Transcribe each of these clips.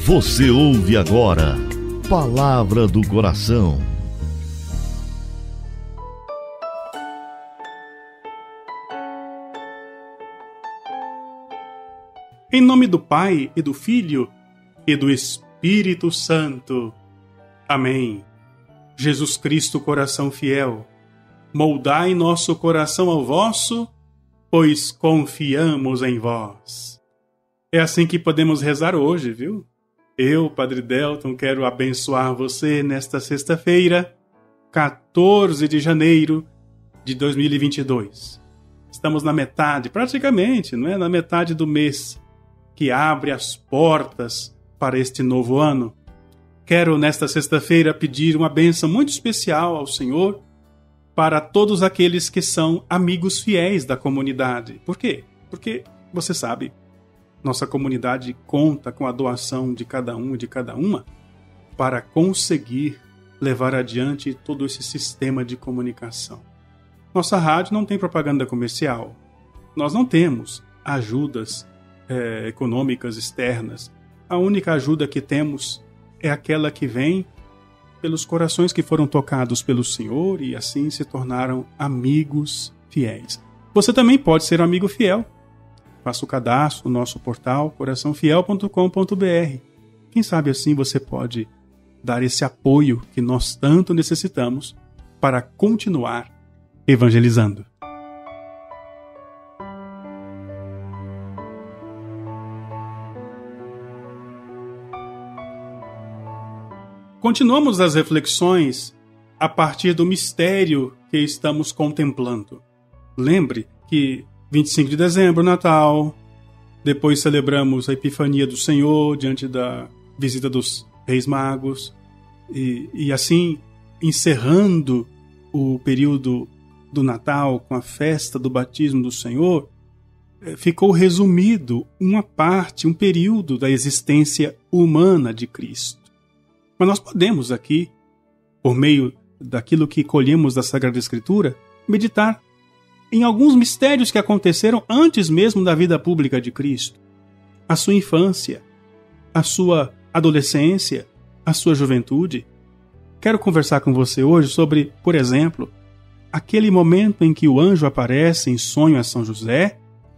Você ouve agora Palavra do Coração. Em nome do Pai, e do Filho, e do Espírito Santo. Amém. Jesus Cristo, coração fiel, moldai nosso coração ao vosso, pois confiamos em vós. É assim que podemos rezar hoje, viu? Eu, Padre Delton, quero abençoar você nesta sexta-feira, 14 de janeiro de 2022. Estamos na metade, praticamente, não é? Na metade do mês que abre as portas para este novo ano. Quero, nesta sexta-feira, pedir uma bênção muito especial ao Senhor para todos aqueles que são amigos fiéis da comunidade. Por quê? Porque, você sabe, nossa comunidade conta com a doação de cada um e de cada uma para conseguir levar adiante todo esse sistema de comunicação. Nossa rádio não tem propaganda comercial. Nós não temos ajudas econômicas externas. A única ajuda que temos é aquela que vem pelos corações que foram tocados pelo Senhor e assim se tornaram amigos fiéis. Você também pode ser um amigo fiel. Faça o cadastro no nosso portal coraçãofiel.com.br. Quem sabe assim você pode dar esse apoio que nós tanto necessitamos para continuar evangelizando. Continuamos as reflexões a partir do mistério que estamos contemplando. Lembre que 25 de dezembro, Natal, depois celebramos a Epifania do Senhor diante da visita dos Reis Magos e assim, encerrando o período do Natal com a festa do batismo do Senhor, ficou resumido uma parte, um período da existência humana de Cristo. Mas nós podemos aqui, por meio daquilo que colhemos da Sagrada Escritura, meditar em alguns mistérios que aconteceram antes mesmo da vida pública de Cristo. A sua infância, a sua adolescência, a sua juventude. Quero conversar com você hoje sobre, por exemplo, aquele momento em que o anjo aparece em sonho a São José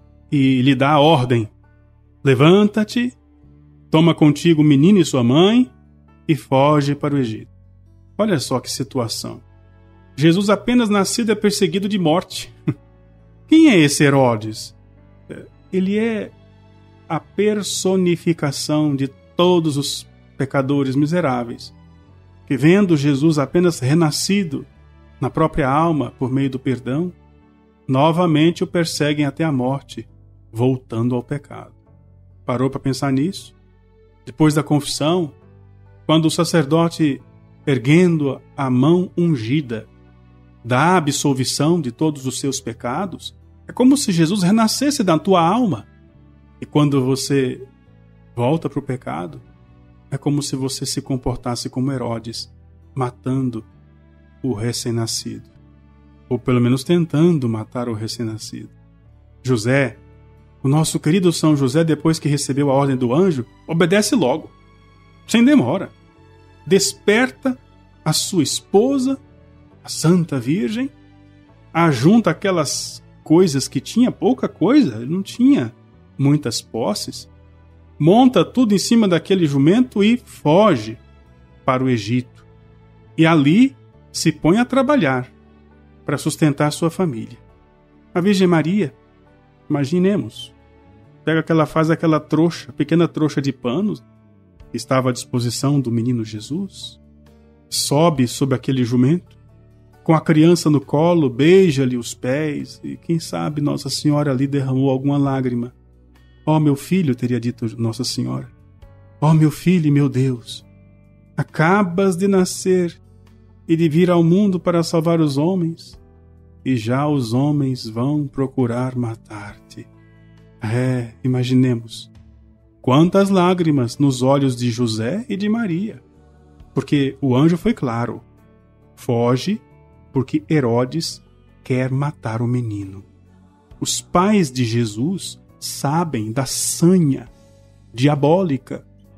e lhe dá a ordem: levanta-te, toma contigo o menino e sua mãe e foge para o Egito. Olha só que situação. Jesus apenas nascido é perseguido de morte. Quem é esse Herodes? Ele é a personificação de todos os pecadores miseráveis, que vendo Jesus apenas renascido na própria alma por meio do perdão, novamente o perseguem até a morte, voltando ao pecado. Parou para pensar nisso? Depois da confissão, quando o sacerdote, erguendo a mão ungida, dá a absolvição de todos os seus pecados, é como se Jesus renascesse da tua alma. E quando você volta para o pecado, é como se você se comportasse como Herodes, matando o recém-nascido. Ou pelo menos tentando matar o recém-nascido. José, o nosso querido São José, depois que recebeu a ordem do anjo, obedece logo, sem demora. Desperta a sua esposa, a Santa Virgem, ajunta aquelas coisas que tinha, pouca coisa, ele não tinha muitas posses, monta tudo em cima daquele jumento e foge para o Egito. E ali se põe a trabalhar para sustentar sua família. A Virgem Maria, imaginemos, faz aquela trouxa, pequena trouxa de panos, que estava à disposição do menino Jesus, sobe sobre aquele jumento, com a criança no colo, beija-lhe os pés, e quem sabe Nossa Senhora ali derramou alguma lágrima. Ó meu filho, teria dito Nossa Senhora, ó meu filho e meu Deus, acabas de nascer e de vir ao mundo para salvar os homens, e já os homens vão procurar matar-te. Imaginemos, quantas lágrimas nos olhos de José e de Maria, porque o anjo foi claro, foge porque Herodes quer matar o menino. Os pais de Jesus sabem da sanha diabólica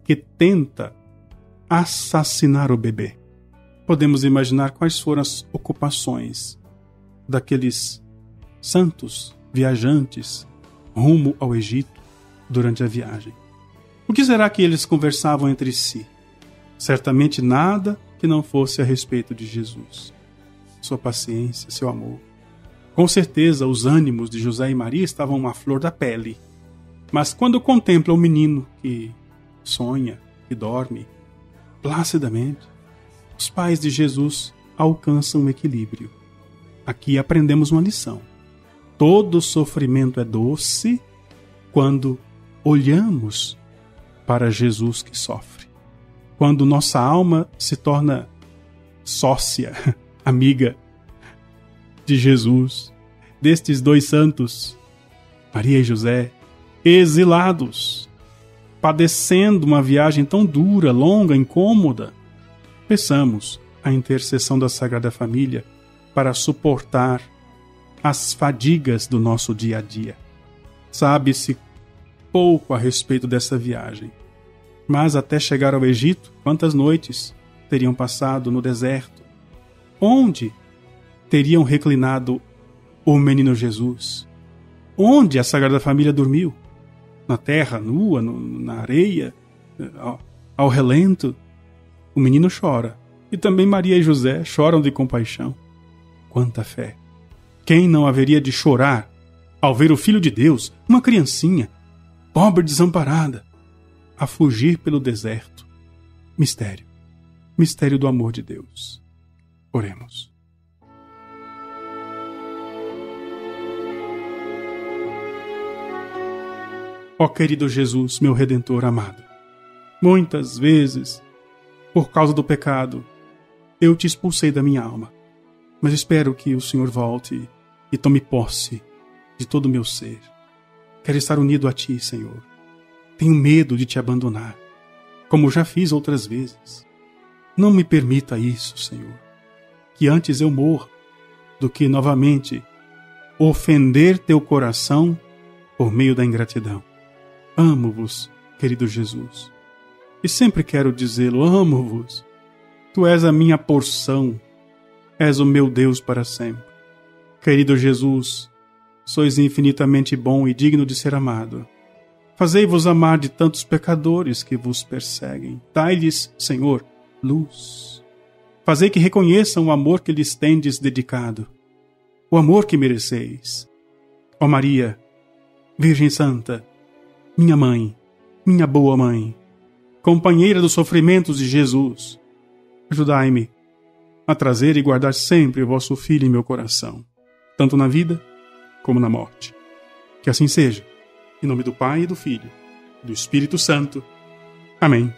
que tenta assassinar o bebê. Podemos imaginar quais foram as ocupações daqueles santos viajantes rumo ao Egito durante a viagem. O que será que eles conversavam entre si? Certamente nada que não fosse a respeito de Jesus, sua paciência, seu amor. Com certeza os ânimos de José e Maria estavam à flor da pele. Mas quando contempla o menino que sonha, que dorme, placidamente, os pais de Jesus alcançam o equilíbrio. Aqui aprendemos uma lição. Todo sofrimento é doce quando olhamos para Jesus que sofre. Quando nossa alma se torna sócia, amiga de Jesus, destes dois santos, Maria e José, exilados, padecendo uma viagem tão dura, longa, incômoda. Peçamos a intercessão da Sagrada Família para suportar as fadigas do nosso dia a dia. Sabe-se pouco a respeito dessa viagem, mas até chegar ao Egito, quantas noites teriam passado no deserto? Onde teriam reclinado o menino Jesus? Onde a Sagrada Família dormiu? Na terra nua, na areia, ao relento? O menino chora, e também Maria e José choram de compaixão. Quanta fé! Quem não haveria de chorar ao ver o Filho de Deus, uma criancinha, pobre e desamparada, a fugir pelo deserto? Mistério. Mistério do amor de Deus. Oremos. Ó querido Jesus, meu Redentor amado, muitas vezes, por causa do pecado, eu te expulsei da minha alma, mas espero que o Senhor volte e tome posse de todo o meu ser. Quero estar unido a Ti, Senhor. Tenho medo de Te abandonar, como já fiz outras vezes. Não me permita isso, Senhor, que antes eu morra do que novamente ofender Teu coração por meio da ingratidão. Amo-vos, querido Jesus, e sempre quero dizê-lo, amo-vos. Tu és a minha porção, és o meu Deus para sempre. Querido Jesus, sois infinitamente bom e digno de ser amado. Fazei-vos amar de tantos pecadores que vos perseguem. Dai-lhes, Senhor, luz. Fazei que reconheçam o amor que lhes tendes dedicado, o amor que mereceis. Ó Maria, Virgem Santa, minha mãe, minha boa mãe, companheira dos sofrimentos de Jesus, ajudai-me a trazer e guardar sempre o vosso Filho em meu coração, tanto na vida como na morte. Que assim seja, em nome do Pai e do Filho e do Espírito Santo. Amém.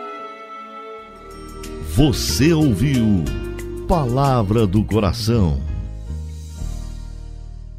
Você ouviu Palavra do Coração.